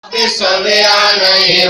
صل عليه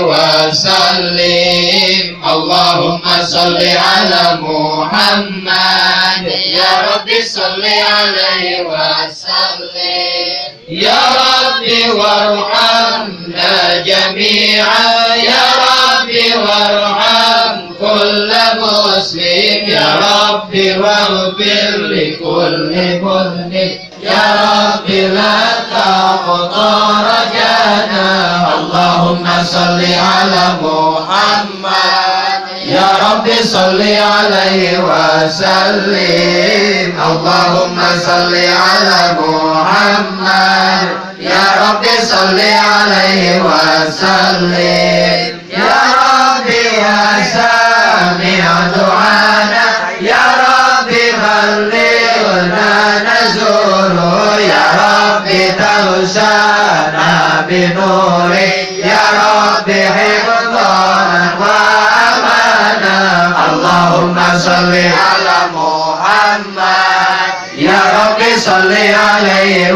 وسلم اللهم صل على محمد يا رب صل عليه وسلم يا رب وارحمنا جميعا يا رب وارحم كل مسلم يا رب واغفر لكل مذنب يا رب لا تقطع رجانا اللهم صل على محمد يا رب صل عليه وسلم اللهم صل على محمد يا رب صل عليه وسلم يا رب وسامع دعانا يا رب بلغنا نزوره يا رب توسعنا بنوره يا رب حفظنا وامانا اللهم صل على محمد يا رب صل عليه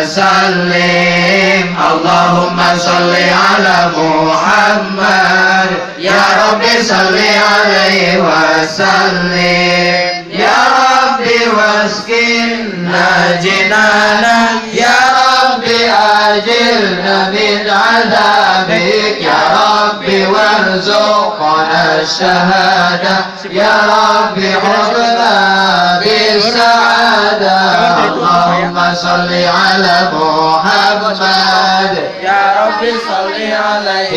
وسلم اللهم صل على محمد يا رب صل عليه وسلم يا رب واسكننا جنانا يا رب أجرنا من عذابك يا رب وارزقنا الشهادة يا رب حفظنا بالسعادة اللهم صل على محمد يا رب صل عليه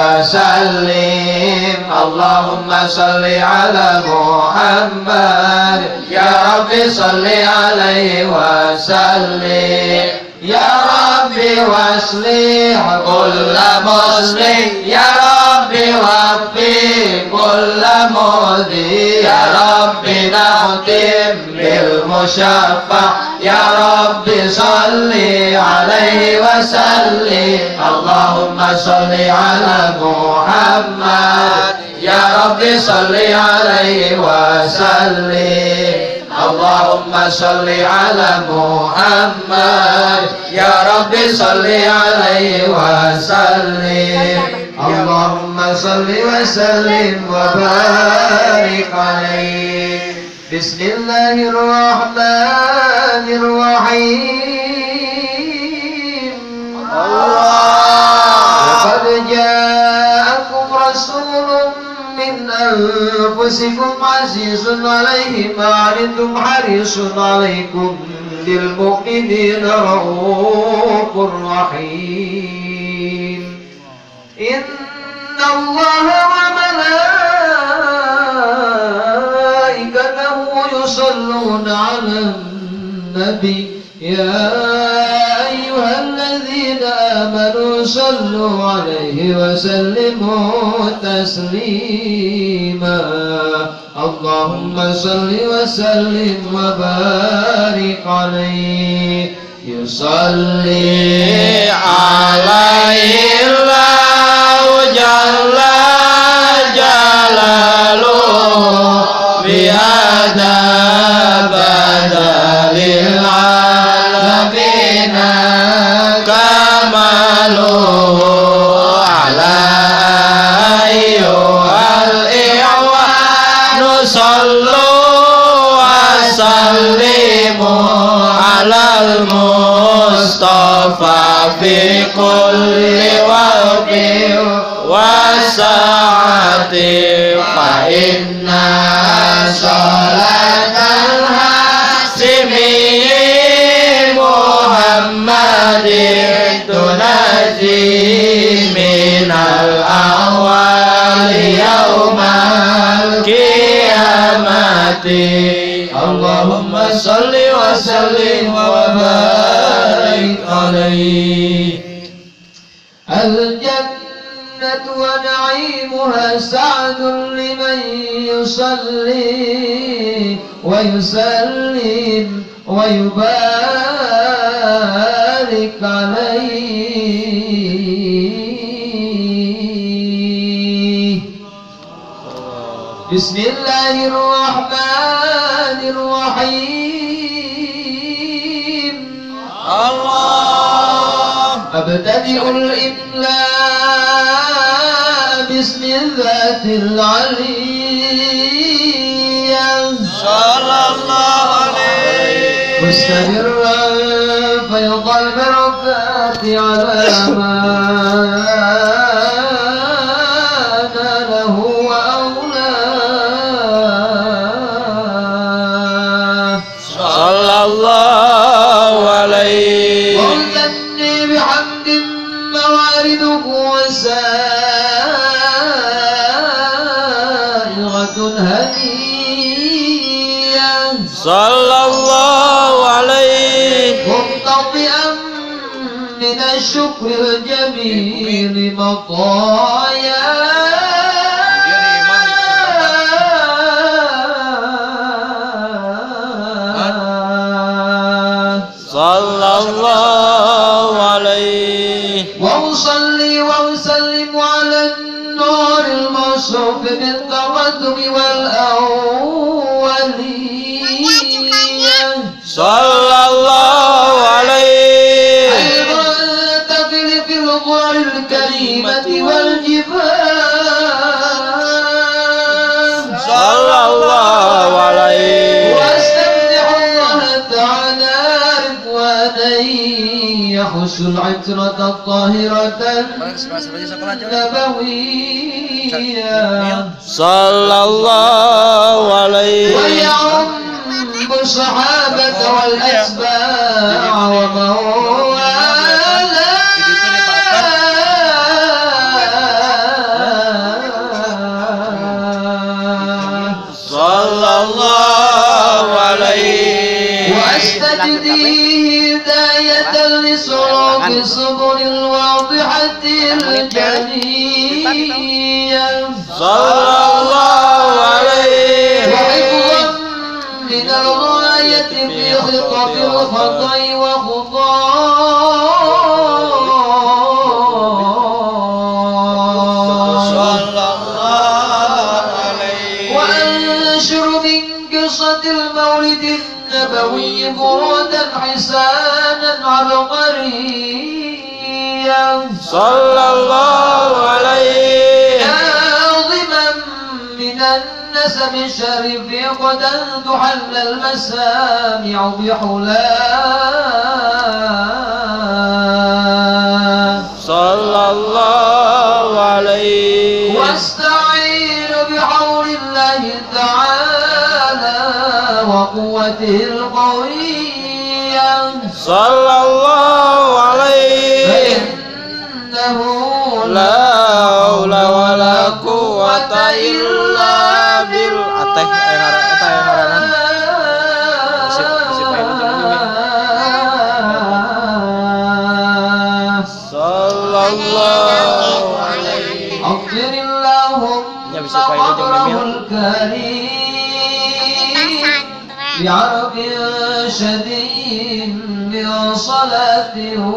وسلم اللهم صل على محمد يا رب صل عليه وسلم يا رب واصلح كل مسلم يا رب وفي كل مؤذي يا رب نختم بالمشفع يا رب صل عليه وسلم اللهم صل على محمد يا رب صل عليه وسلم اللهم صل على محمد يا رب صل عليه وسلم اللهم صل وسلم وبارك عليه بسم الله الرحمن الرحيم لقد جاءكم رسول من أنفسكم عزيز عليه ما عنتم حريص عليكم بالمؤمنين رؤوف رحيم إن الله وملائكته يصلون على النبي يا أيها الذين آمنوا صلوا عليه وسلموا تسليما اللهم صل وسلم وبارك عليه يصلي عليه الله جل جلاله بهذا بدل العالمين كماله على أيها الإخوان صلوا وسلموا على المصطفى في كل وقت وساعة فإن صلاة الهاشمي محمد تنادي من الأهوال يوم القيامة اللهم صل وسلم وبارك عليه الجنة ونعيمها سعد لمن يصلي ويسلم ويبارك عليه بسم الله الرحمن الرحيم الله أبتدئ الإملاء باسم الذات العليا صلى الله عليه مستمرا فيض البركات على ما ناله وأولاه صلى الله عليه وارزقني بحمد موارده وسائغة هنية صلى الله عليه ممتطئا من الشكر الجميل مطايا صلى الله عليه وأصلي وأسلم على النور الموصوف بالتقدم والأولية صلى الله عليه المنتقل في الغار الكريمة والجبال صلى الله عليه واستفتح الله تعالى رضوانا يخص العطرة الطاهرة النبوية صلى الله عليه ويعم الصحابة والأتباع ومن والاه صلى الله عليه واستجديه هداية لصراط الصبر الواضحة الجلية صلى الله عليه وحفظا من الغاية في خطط الخطأ وخطاه صلى الله عليه وأنشر من قصة المولد النبوي برودا حسانا عبقريا صلى الله عليه ناظما من النسب الشريف قد تحل المسامع بحلاه صلى الله عليه واستعين بحول الله تعالى وقوته القوية صلى الله عليه فإنه لا حول ولا قوة إلا بالله صلى الله عليه أغفر اللهم قبره الكريم بعرف شديد من صلاة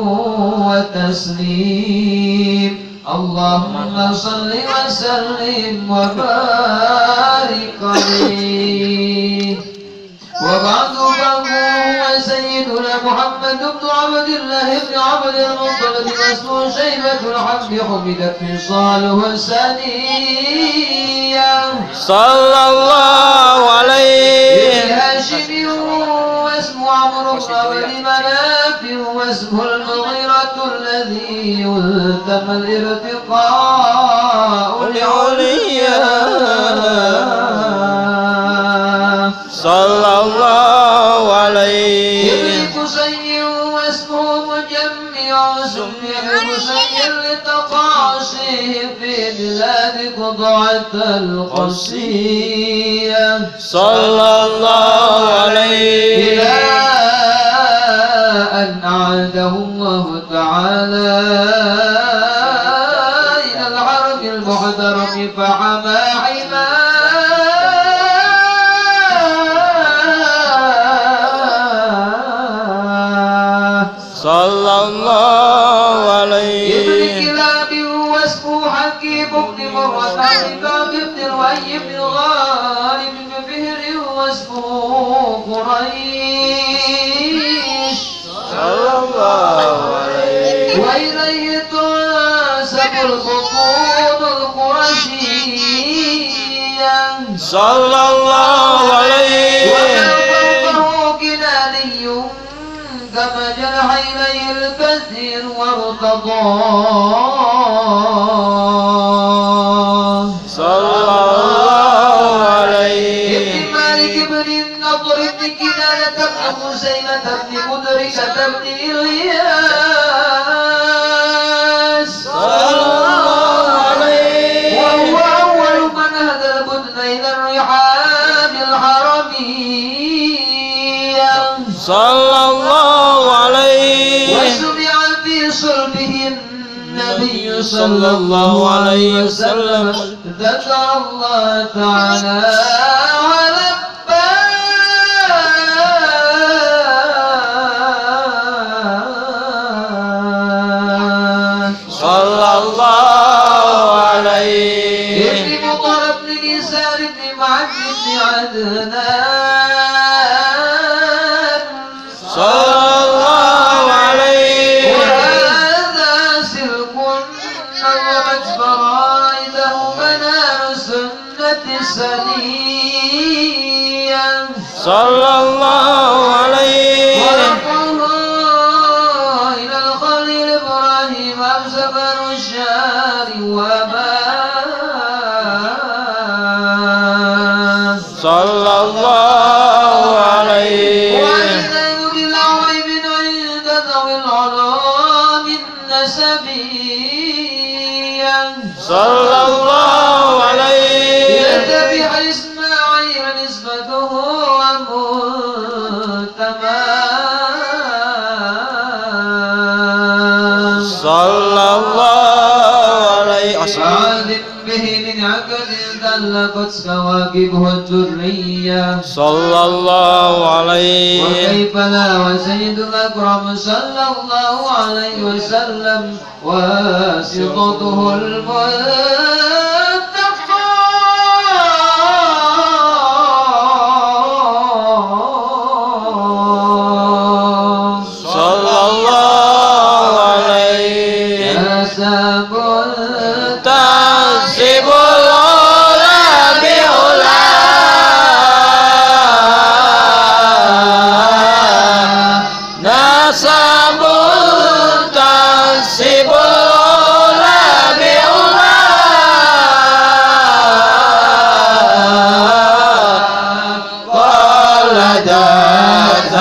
وتسليم اللهم صل وسلم وبارك عليه وبعد فهو سيدنا محمد بن عبد الله بن عبد المطلب واسمه شيبة الحق حمدت خصاله السنية صلى الله عليه هاشم واسمه عمرو بن عبد مناف واسمه المغيرة الذي يلتم الارتقاء لعليا صلى الله عليه ابن قصي واسمه مجمع سمي بقصي لتقاصيه في بلاد قطعة القصية صلى الله عليه إلى أن أعاده الله تعالى إلى الحرم المحترم فحمى حماه صلى الله ابن عليه كلاب واسمه حكيم بن مرة عباد بن الوهي بن غالب بن فهر واسمه قريش صلى الله عليه وإليه تنسب البطون القرشيا صلى الله عليه وفوقه كناني كما جنح إليه الكثير وارتضاه صلى الله عليه ابن مالك بن النضر بن كنانة بن خزيمة بن مدركة بن إلياس صلى الله عليه وهو أول من هدى البدن إلى الرحاب الحرمية صلى الله عليه وسمع في صلبه النبي صلى الله عليه وسلم ذكر الله تعالى صلى الله عليه ابن مطر بن نزار بن معد بن عدنان صلى الله عليه وهذا سلك نظمت فرائده منار سنة سنيا صلى الله عليه ورفعها إلى الخليل إبراهيم أمسكن الشار وبان صلى الله عليه وعينه بالعويب عند ذوي العلوم النسبيا صلى الله عليه يتبع إسماعيل نسبته ومنتمى صلى الله عليه عاد به من عقد تلقت كواكبه الدرية صلى الله عليه وكيف لا وسيد الأكرم صلى الله عليه وسلم واسطته المنتقى صلى الله عليه نسب تنسب العلا بعلا نسب تنسب العلا بعلا قلدت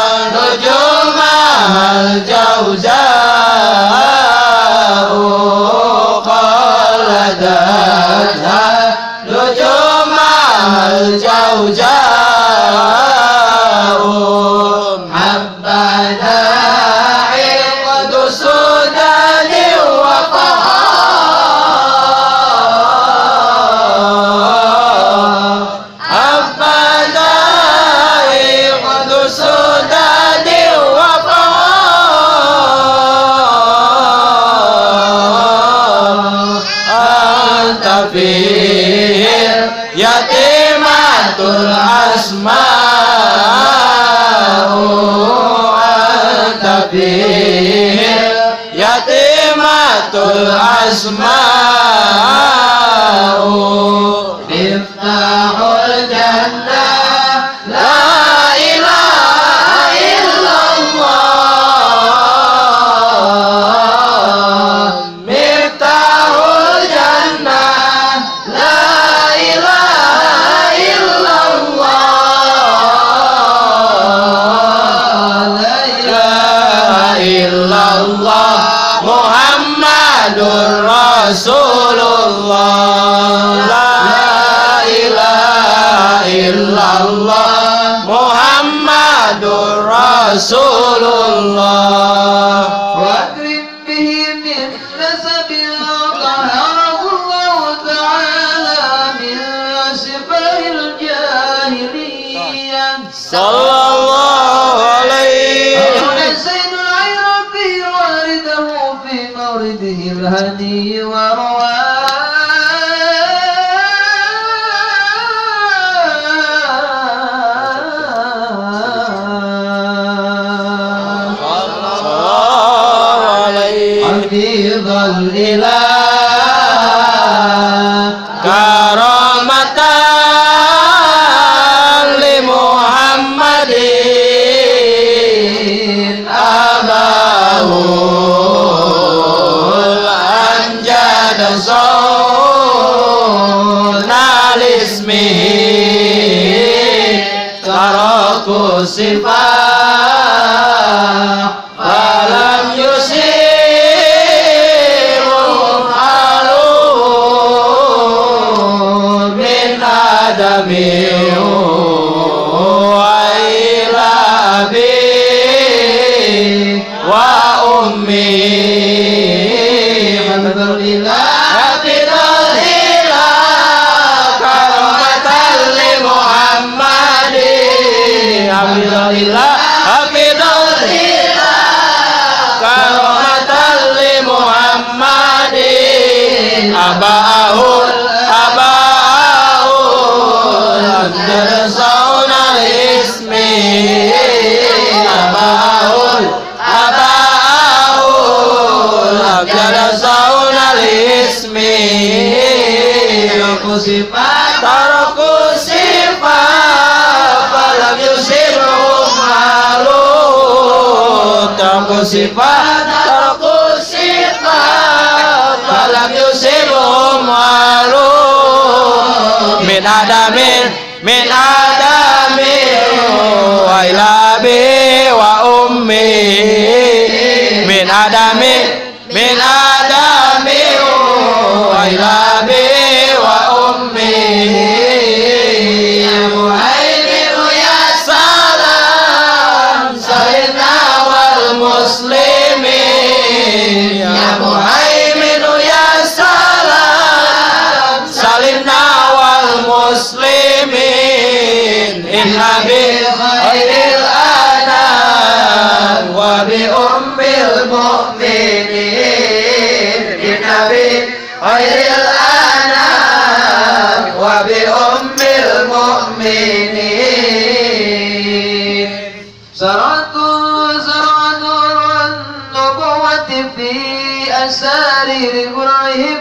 نجومها الجوزاء قلدتها نجومها الجوزاء حبذا عقد سودان وفخار حبذا عقد سودان وفخار أنت فيه يتيمة الأسماء أنت فيه يتيمة الأسماء مفتاح الجنة لا إله إلا الله مفتاح الجنة لا إله إلا الله لا إله إلا الله محمد رسول الله لا إله إلا الله محمد رسول الله وأكرم به من نسب طهره الله تعالى من سفه الجاهلية صلى الله عليه أولى زين العراقي وارده في مورده الهني صلى الله عليه حفيظ الإله tadasawna lismihi taraku sifat falam yusirum alun min adami wa ilabi wa ummi alhamdulillah Alhamdulillah hafidhulillah karamatan li Muhammadin abaul tadasawna ismi abaul tadasawna ismi taraku sifat falam yusibhum alun taraku sifat falam yusibhum alun min adamin wa ilabi wa ummi min adamin wa ilabi wa ummi ya muhaimin ya salam sayyidina wal muslimin ya muhaimin ya salam salimna wal muslimin inna bi khairil anam wa bi ummil mu'minin inna bi khairil anam wa bi ummil mu'minin زرعتم نور النبوة في أسارير قرعهم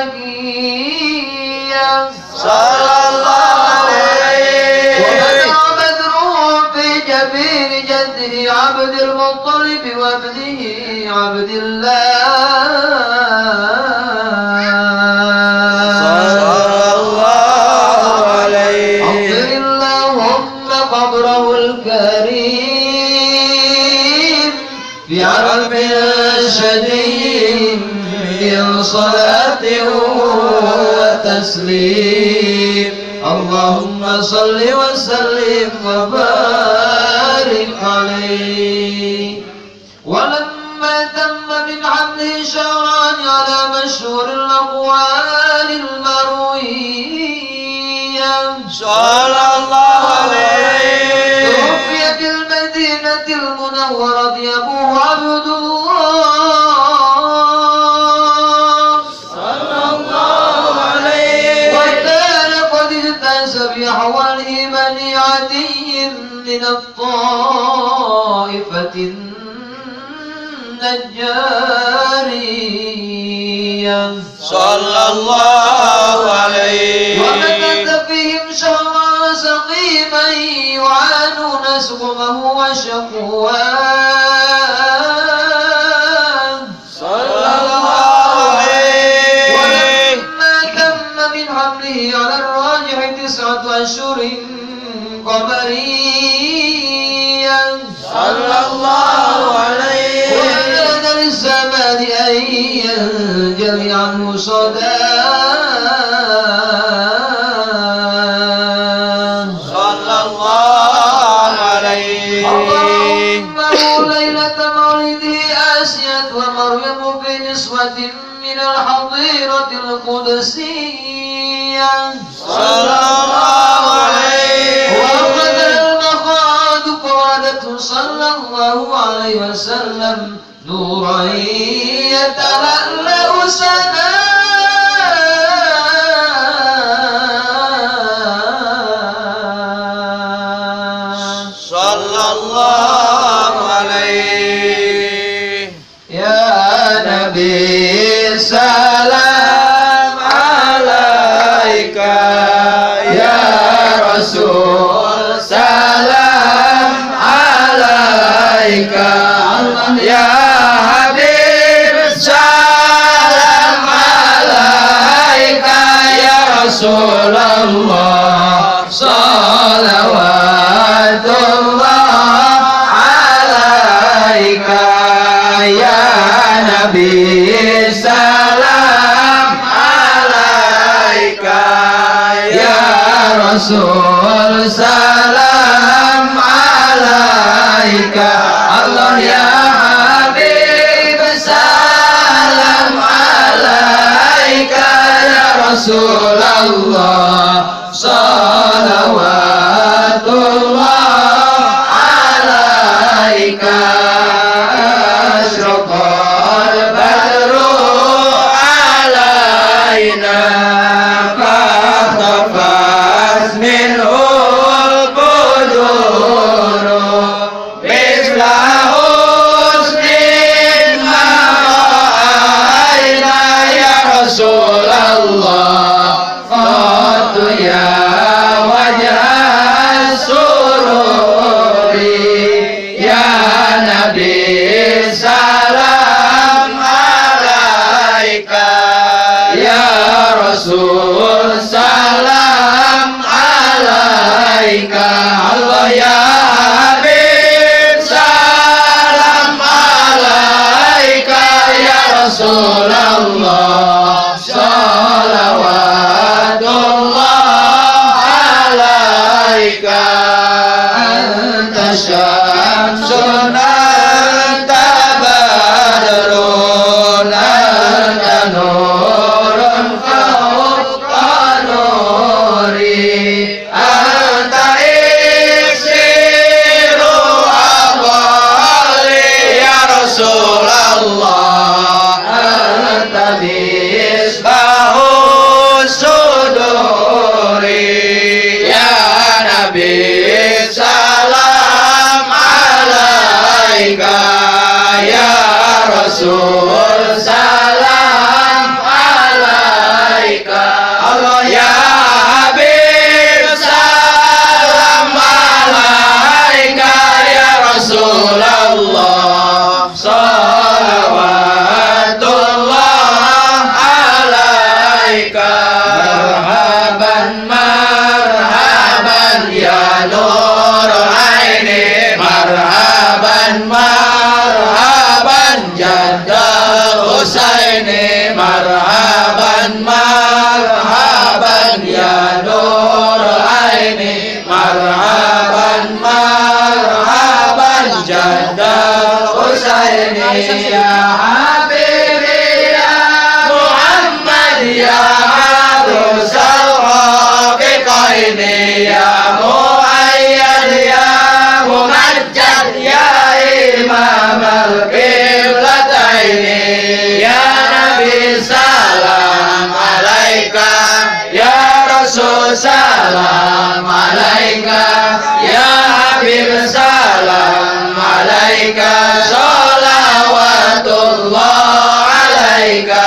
البقية صلى الله عليه وبدر بدره في جبين جده عبد المطلب وابنه عبد الله اغفر اللهم قبره الكريم بعرف شديد من صلاة وتسليم اللهم صل وسلم وبارك عليه ولما تم من حمله شهران على مشهور الأقوال المروية صلى الله عليه توفي في المدينة المنورة أبوه عبد الله صلى الله عليه وكان قد اجتاز بأحوال بني عدي من الطائفة النجارية صلى الله عليه ومكث فيهم شهرا سقيما يعانون سقمه وشقواه صلى الله عليه ولما تم من حمله على الراجح 9 أشهر قمريا صلى الله عليه وأراد للزمان أن ينجلي عنه صداه صلى الله عليه اللهم ليلة مولده آسيا ومريم في نسوة من الحظيرة القدسية صلى الله عليه وأخذ المخاض قادته صلى الله عليه وسلم نورا يتلألأ صلى الله عليه يا نبي سلام عليك يا رسول سلام عليك يا حبيب سلام Rasul salam alaika. Allah ya Habib salam alaika. Ya Rasulullah salawatullah alaika. Asyraqal badru alaina fahtafaz minhul buduru misla husnin ma ra'ayna. Ya Rasulullah qatu ya wajah sururi. Ya Nabi salam alaika. Ya Rasul salam alaika. Allah ya Habib salam alaika. Ya Rasulullah salawatullah alaika. Anta syamsun anta badrun anta nurun fawqa nuri. Anta iksiru abali. Ya Rasulullah anta misbahu suduri. Ya Nabi salam alaika. Ya Rasul salam alaika. Allah ya Habib salam alaika. Ya Rasulullah salawatullah alaika. Marhaban marhaban ya nur aini. Marhaban marhaban jaddal Husaini. Marhaban marhaban ya nur aini. Marhaban marhaban jaddal Husaini. Ya Habibi ya Muhammad ya Rusal Rafiqaini. Ya Muayyad ya Mumajjad ya Imam al-Qiblataini. Ya Nabi salam alaika. Ya Rasul salam alaika. Ya Habib salam alaika. Salawatullah alaika.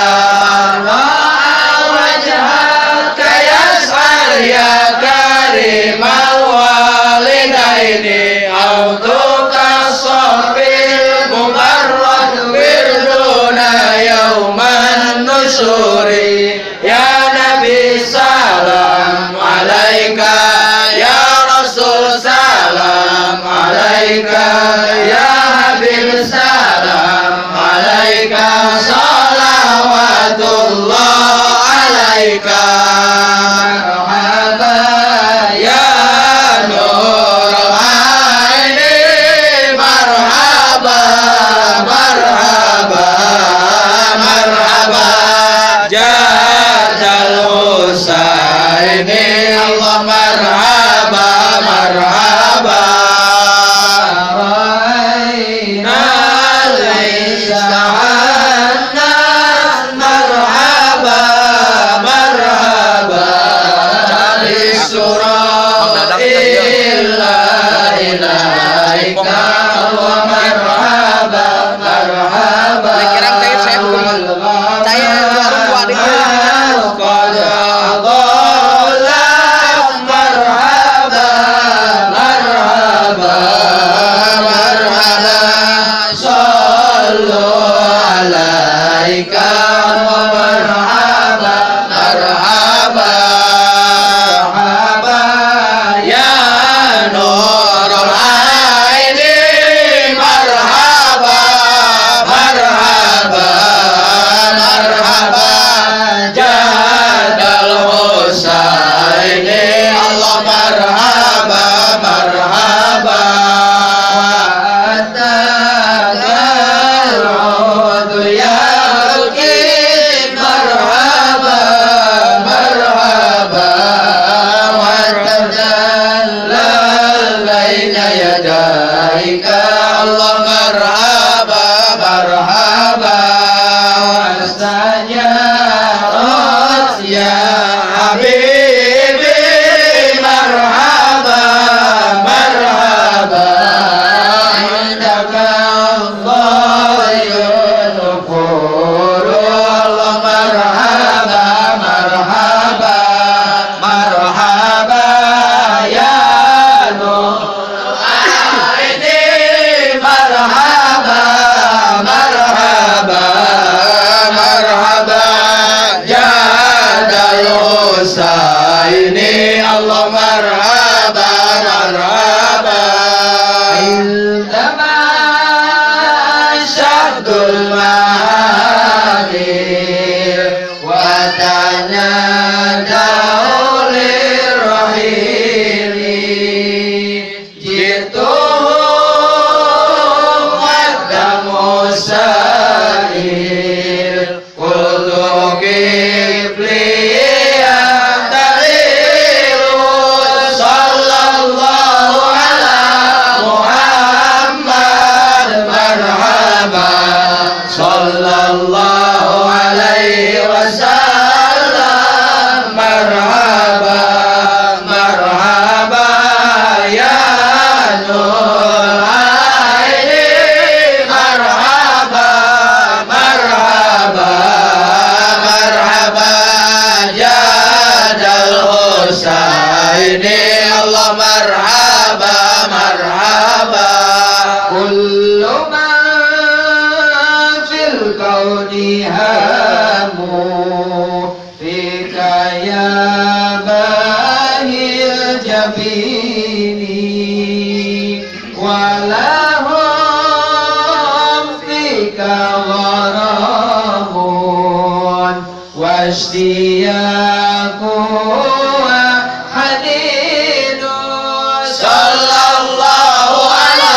Wajhaka yas'al ya karimal walidaini. Autuka sofil mubarrad wirduna yauman nusuri. Ya Nabi salam alaika. Ya Rasul salam alaika. Ya Habib salam alaika. Salawatullah alaika. Marhaba ya nur aini. Marhaba marhaba marhaba jaddal Husaini. Allah marhaba marhaba. matanya jauh lirahili jituhum wadamu sa'il kultu kibliyan talilu sallallahu ala Muhammad marhaba sallallahu alaihi wasallam marhaba marhaba ya nur aini marhaba marhaba marhaba jadal husaini Allah marhaba marhaba kullu ma fil kauni hamu fika ya bahil jabini walahum fika gharamun washtiyaku wa hadinun sallallahu ala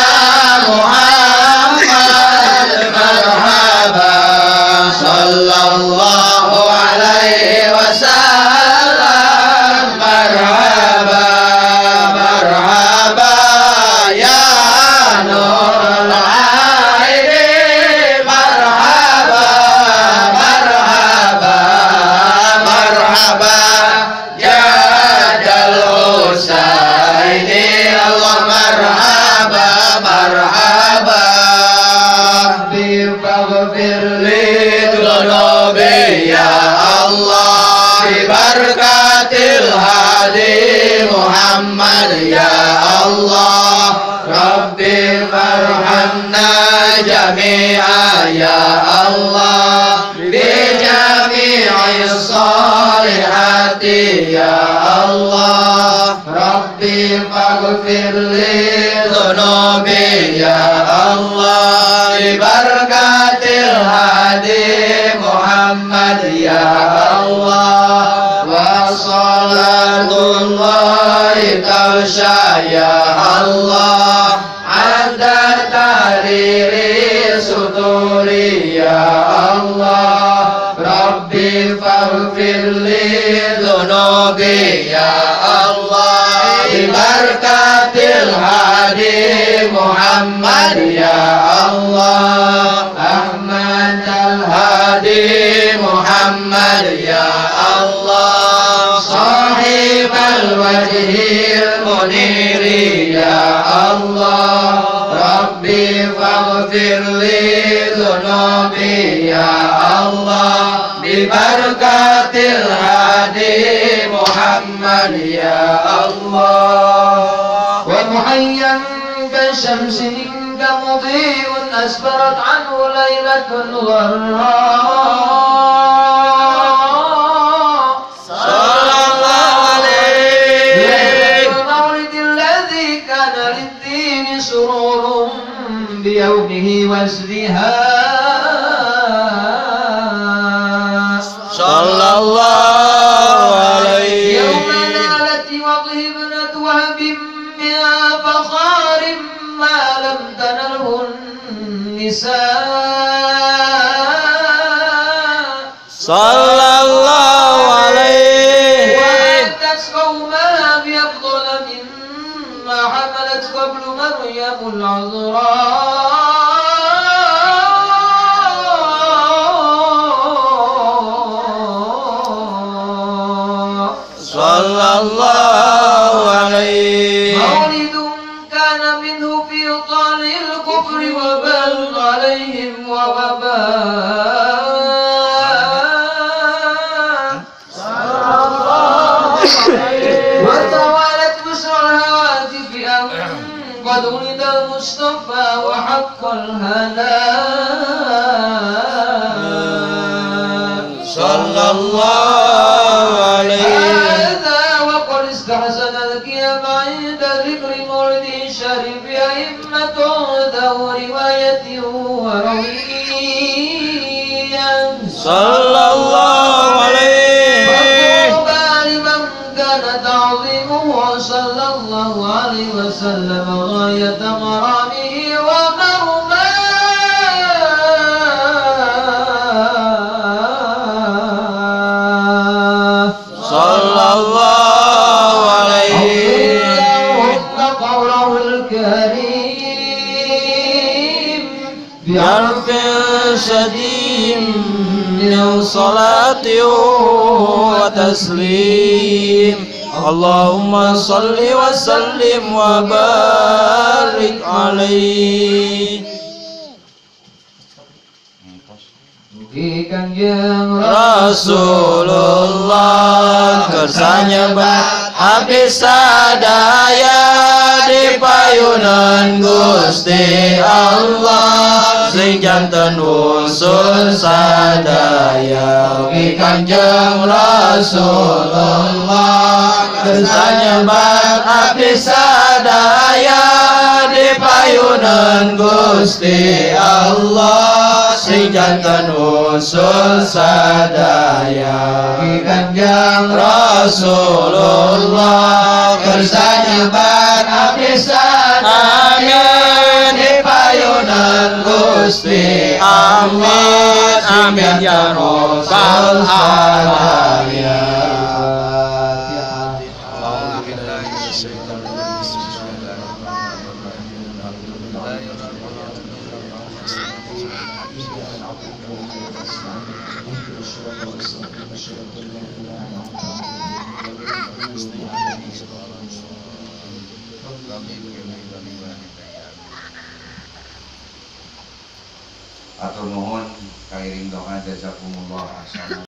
Muhammad marhaba sallallahu alaihi wasallam marhaba marhaba ya nur aini marhaba marhaba marhaba jadal husaini Allah marhaba marhaba bifaghfir li dhunubi ya Allah bibarakatil hadi Muhammad ya Allah Rabbi farhamna jami'a ya Allah bi jami'i salihati ya Allah Rabbi faghfir li dhunubi ya Allah bi barakatil hadi Muhammad ya Allah wa salatullahi tausha ya Allah ada tahriri suduri ya Allah Rabbi faghfir li dhunubi ya Allah bi barakatil hadi Muhammad ya Allah Ahmad al-Hadi Muhammad ya Allah sahib al-wajhil muniri ya Allah Rabbi faghfir li dhunubi ya Allah bi barakatil hadi Muhammad ya Allah wa muhayyan ka shamsin كمضيء أسفرت عنه ليلة الغراء صلى الله عليه المولد الذي كان للدين سرور بيومه وازدهاء صلى الله عليه يوم نالت وضه ابنة وهب من فخار ما لم تنله النساء صلى الله عليه وأتت قومها بأفضل مما حملت قبل مريم العذراء صلى الله عليه مولد كان منه في طال الكفر وبال عليهم ووباء وتوالت بشرى الهواتف أن قد ولد المصطفى وحق الهناء صلى الله عليه هذا وقد استحسن القيام عند ذكر مولده الشريف أئمة ذو رواية وروية صلى الله عليه salati wa taslim. Allahumma salli wa sallim wa barik alaihi. Mugi Kanjeng Rasulullah kersanya abdi sadaya di payunan Gusti Allah sing janten usul sadaya. Mugi Kanjeng Rasulullah kersanya abdi sadaya di payunan Gusti Allah sing janten usul sadaya. Mugi Kanjeng Rasulullah kersanya abdi sadaya di payunan Gusti. Amin amin ya rabbal alamin. Atur nuhun kairing doa jazakumullah ahsan.